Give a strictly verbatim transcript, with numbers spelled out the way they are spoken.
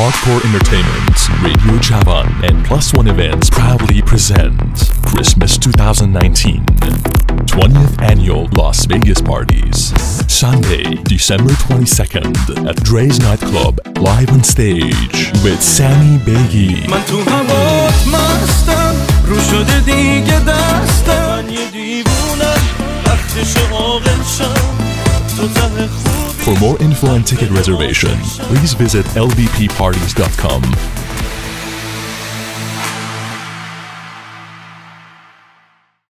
Hardcore Entertainment, Radio Javan, and Plus One Events proudly present Christmas twenty nineteen, twentieth Annual Las Vegas Parties. Sunday, December twenty-second at Dre's Nightclub, live on stage with Sammy Begi. من تو هوات مستم رو شده دیگه دستم من یه دیوونم وقتش عاقل شم تو ته خوبی For more info and ticket reservation, please visit L V P parties dot com.